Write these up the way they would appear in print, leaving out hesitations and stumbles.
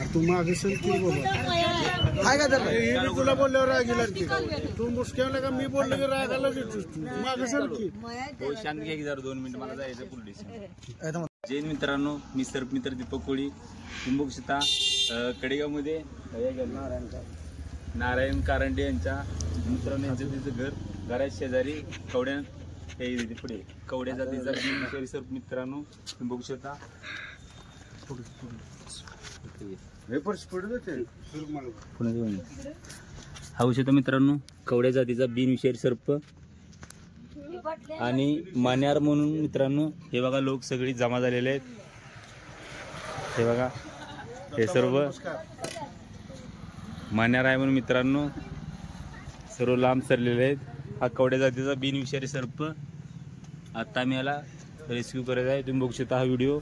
तू मागे की बाबा काय का त्याला तुला बोलल्यावर रागीला की तू मुस्क्याला का मी बोललो की रागाला देतोस तू मागे की शांत घ्या की जरा 2 मिनिट मला जायचं पुलिस. जैन मित्रांनो, मी सर्प मित्र दीपक कोळी, कुंभक्षता कडेगावमध्ये नारायण कारंडे यांच्या मित्रांनो यांचं तिचं घराच्या शेजारी कवड्या पुढे कवड्या जातीचा सर्प मित्रांनो बघू शकता. हा शकता मित्रांनो कवड्या जातीचा बिनविषारी सर्प आणि मान्यार म्हणून मित्रांनो हे बघा लोक सगळी जमा झालेले आहेत. हे बघा हे सर्व मान्यार आहे म्हणून मित्रांनो सर्व लांब सरलेले आहेत. हा कवड्या जातीचा बिनविषारी सर्प आता आम्ही याला रेस्क्यू करत आहे. तुम्ही बघू शकता हा व्हिडिओ.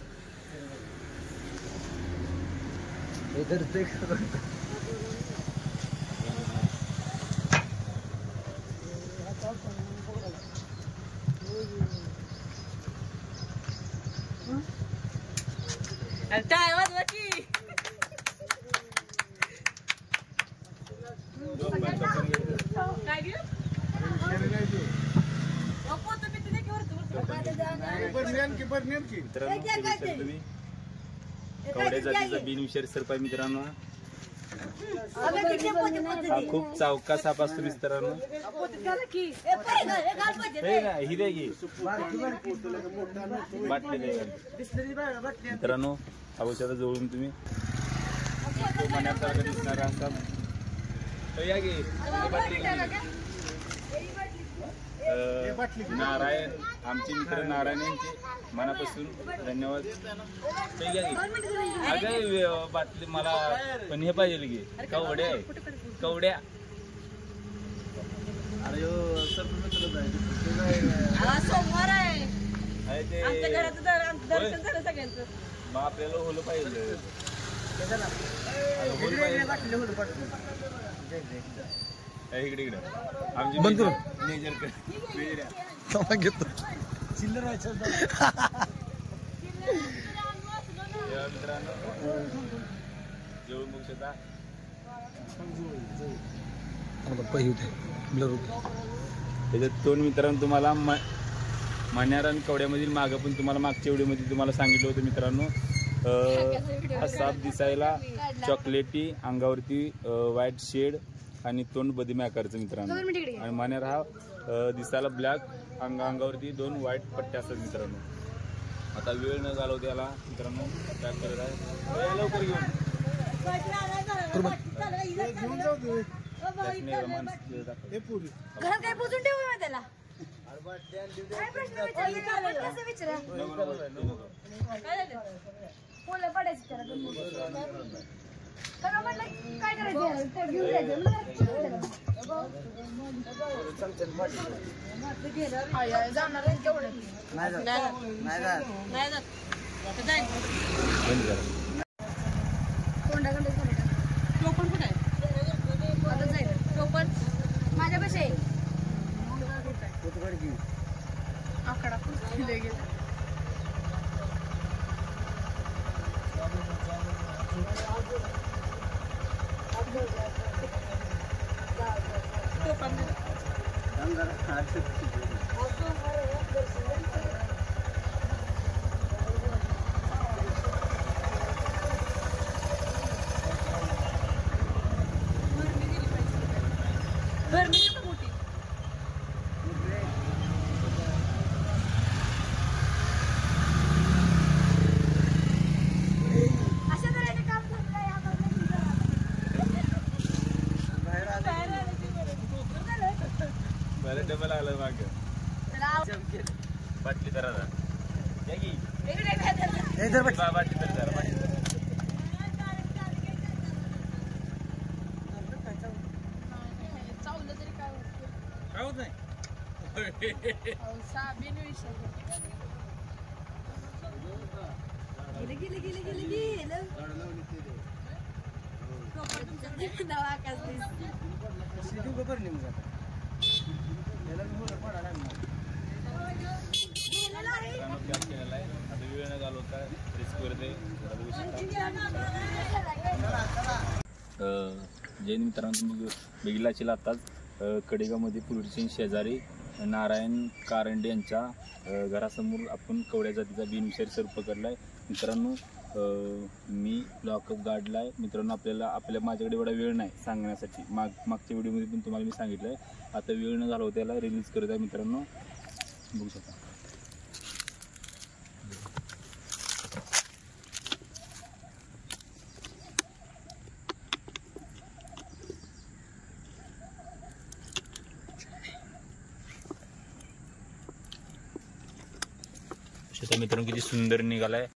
कवड्या जातीचा बिनविषारी सर्प आहे मित्रांनो. हा खूप चावका साप असतो मित्रांनो. मित्रांनो आवश्यकता जवळून तुम्ही मनासारखं दिसणारा असा नारायण आमचे मित्र नारायण यांचे मनापासून धन्यवाद. अगं बाटली मला पण हे पाहिजे की कवड्या आहे कवड्या. अरे सोमवार आहे ते मग आपल्याला होलं पाहिजे. इकडे इकडे आमची घेतो चिल्लर मित्रांनो जेवण बघू शकता. त्याच्यात 2 मित्रांनो तुम्हाला मान्यार आणि कवड्यामधील मागं पण तुम्हाला मागच्या व्हिडिओमध्ये तुम्हाला सांगितलं होतं मित्रांनो. हा साप दिसायला चॉकलेटी, अंगावरती व्हाईट शेड आणि तोंड बदिम्या आकारचं मित्रांनो. आणि मान्यार हा दिसायला ब्लॅक, अंगावरती 2 व्हाईट पट्ट्या असतात मित्रांनो. आता वेळ न घालवते याला मित्रांनो पॅक करत आहे. लवकर घेऊन काय टोपण कुठे आहे आता जाईल टोपण माझ्या कसे आकडा गेला. डबल आलं माग बाटली तर बाटली तर जरा काय होत नाही. आता वेळ न घालवता रिस्क करते. जैन मित्रांनो, तुम्ही बघितला असेल आताच कडेगावमध्ये पूर्वीचे शेजारी नारायण कारंडे यांच्या घरासमोर आपण कवड्या जातीचा बिनविषारी सर्प पकडला आहे मित्रांनो. मी लॉकअप गाडला आहे मित्रांनो. माझ्याकडे एवढा वेळ नाही सांगण्यासाठी. मागच्या व्हिडिओमध्ये पण तुम्हाला मी सांगितलं आहे. आता वेळ न झाला होता त्याला रिलीज करत आहे मित्रांनो. बघू शकता. मित्रांनो किती सुंदर निघालाय.